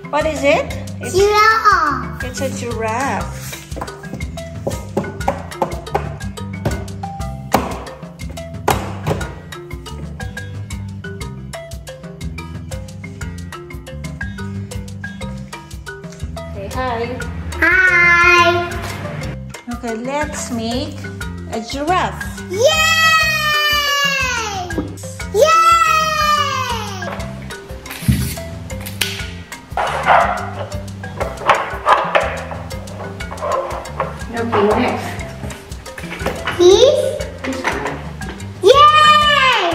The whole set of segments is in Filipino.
What is it? Giraffe. It's a giraffe. Say hi. Hi. Okay, let's make a giraffe. Yay! Yay! Okay, next. This? This one. Yay!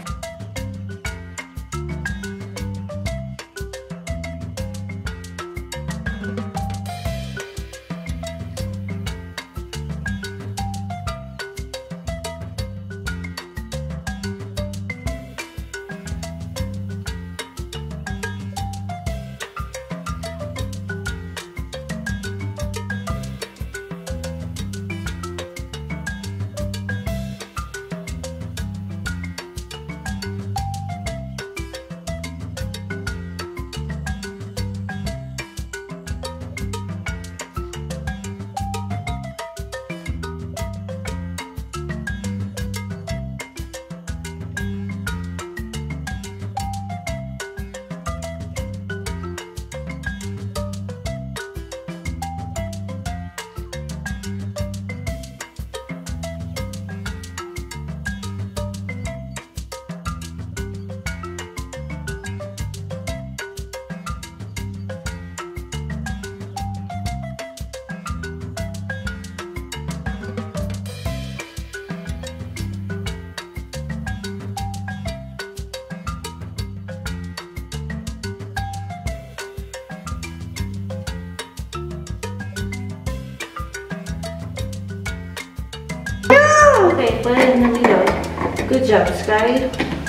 Okay, put it in the middle. Good job, Skye.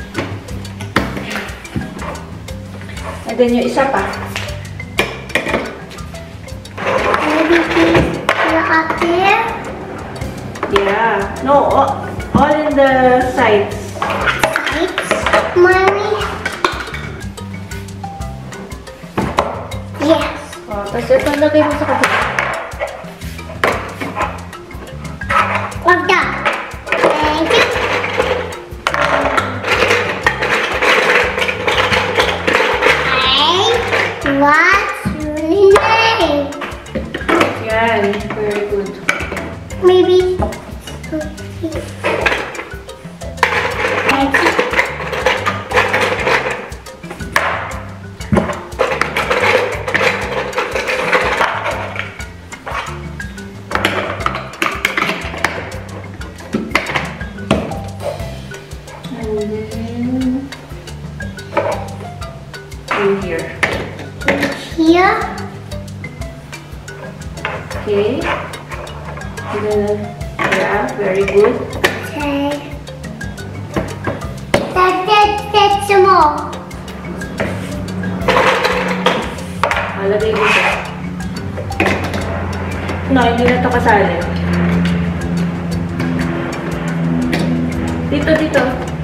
And then yung isa pa. Maybe you're up there? Yeah. No, all in the sides. Sides, Mommy? Yes. Oh, tapos ito lagay mo sa kabila. Like that. Thank you. Hey, what's your name? Yan. Very good. Maybe. Thank you. And then in here. Here. Okay. And then, yeah, very good. Okay. That's some more. Lagay dito. No, hindi na ito kasali. Dito, dito.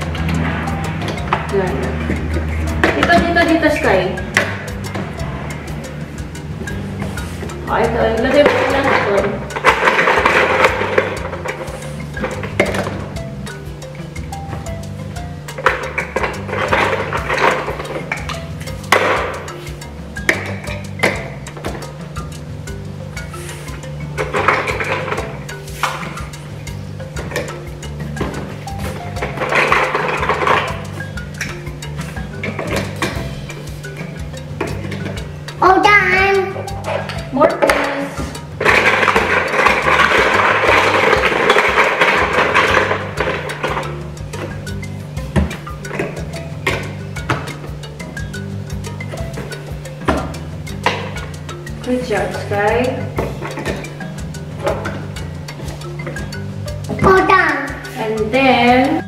Yan. Dito, dito, dito, Skye. O, ito. Lagay mo lang ito. All done. More please. Good job, Skye. All done. And then,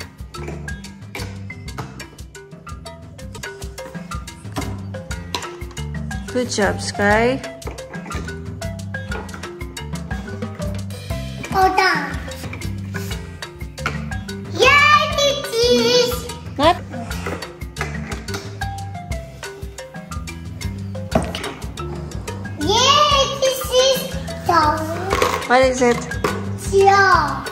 good job, Skye. All done. Yay, bitches! What? What is it? Giraffe.